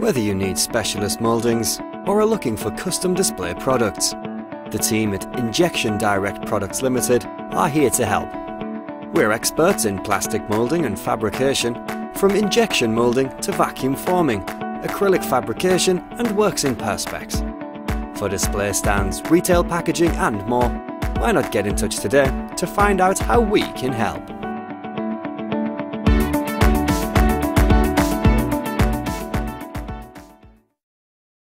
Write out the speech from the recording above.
Whether you need specialist mouldings or are looking for custom display products, the team at Injection Direct Products Ltd are here to help. We're experts in plastic moulding and fabrication, from injection moulding to vacuum forming, acrylic fabrication and works in perspex. For display stands, retail packaging and more, why not get in touch today to find out how we can help?